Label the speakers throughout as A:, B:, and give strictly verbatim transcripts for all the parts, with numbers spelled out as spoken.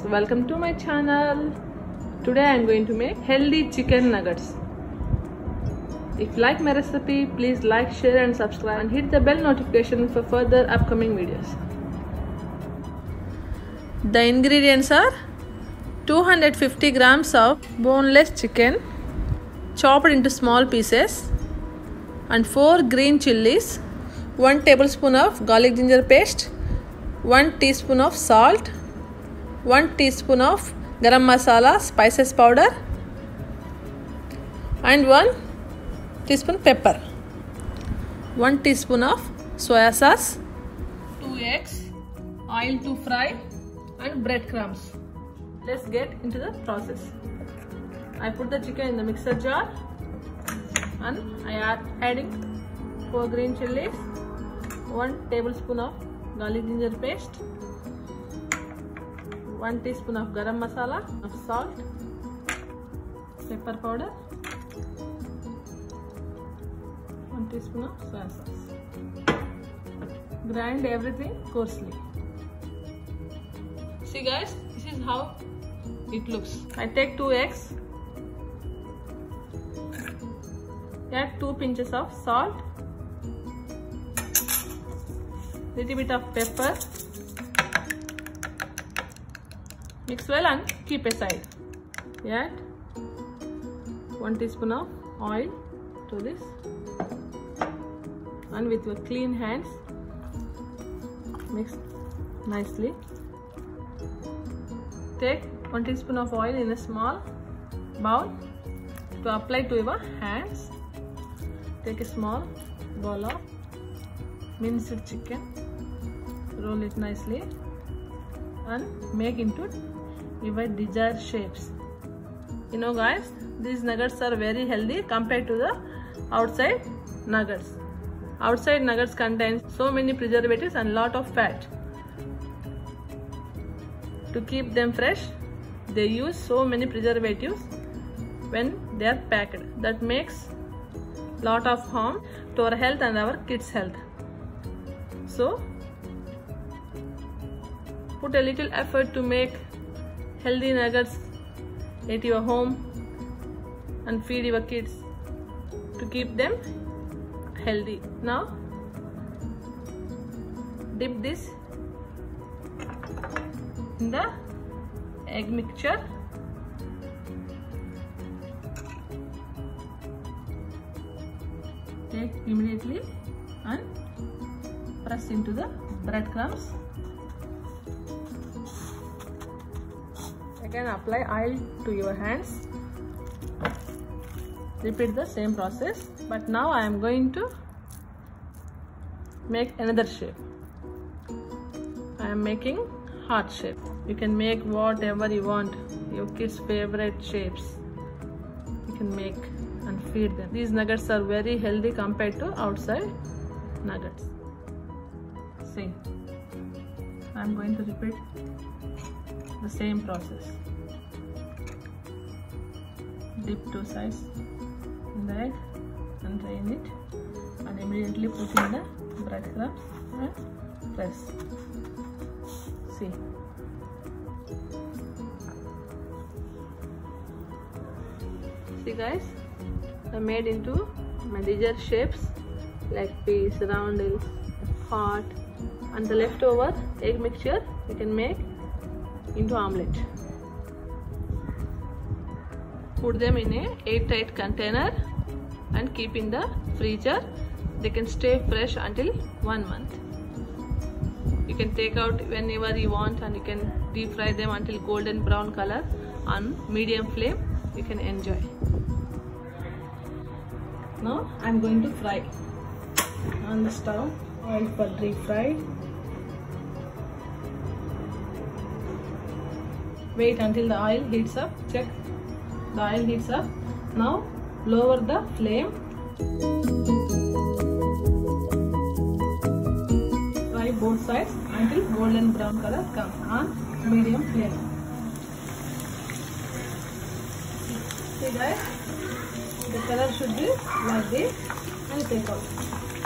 A: welcome to my channel. Today I am going to make healthy chicken nuggets. If you like my recipe, please like, share and subscribe and hit the bell notification for further upcoming videos. The ingredients are two hundred fifty grams of boneless chicken chopped into small pieces and four green chilies, one tablespoon of garlic ginger paste, one teaspoon of salt, one teaspoon of garam masala spices powder and one teaspoon pepper, one teaspoon of soya sauce, two eggs, oil to fry and breadcrumbs. Let's get into the process. I put the chicken in the mixer jar and I am adding four green chilies, one tablespoon of garlic ginger paste, one teaspoon of garam masala, of salt, pepper powder, one teaspoon of soya sauce. Grind everything coarsely. See guys, this is how it looks. I take two eggs, add two pinches of salt, little bit of pepper, mix well and keep aside. Add one teaspoon of oil to this and with your clean hands mix nicely. Take one teaspoon of oil in a small bowl to apply to your hands. Take a small bowl of minced chicken, roll it nicely and make into your desired shapes. You know guys, these nuggets are very healthy compared to the outside nuggets. Outside nuggets contain so many preservatives and lot of fat. To keep them fresh, they use so many preservatives when they are packed. That makes lot of harm to our health and our kids' health. So, put a little effort to make healthy nuggets at your home and feed your kids to keep them healthy. Now, dip this in the egg mixture. Take immediately and press into the breadcrumbs. Again apply oil to your hands. Repeat the same process, but now I am going to make another shape. I am making heart shape. You can make whatever you want, your kids' favorite shapes. You can make and feed them. These nuggets are very healthy compared to outside nuggets. See, I am going to repeat the same process. Dip two sides in the egg and drain it and immediately put in the breadcrumbs and press. See. See guys, I made into my desired shapes like peas, roundels, heart, and the leftover egg mixture you can make into omelette. Put them in a airtight container and keep in the freezer. They can stay fresh until one month. You can take out whenever you want and you can deep fry them until golden brown color on medium flame. You can enjoy. Now I am going to fry on the stove. Oil for deep fry. Wait until the oil heats up. Check the oil heats up. Now lower the flame. Fry both sides until golden brown color comes on medium flame. See guys, the color should be like this and take out.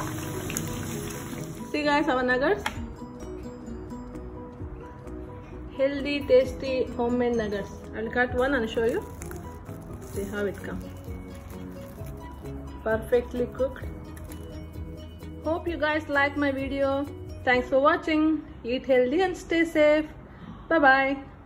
A: See guys, our nuggets healthy, tasty homemade nuggets. I will cut one and show you. See how it comes. Perfectly cooked. Hope you guys like my video. Thanks for watching. Eat healthy and stay safe. Bye bye.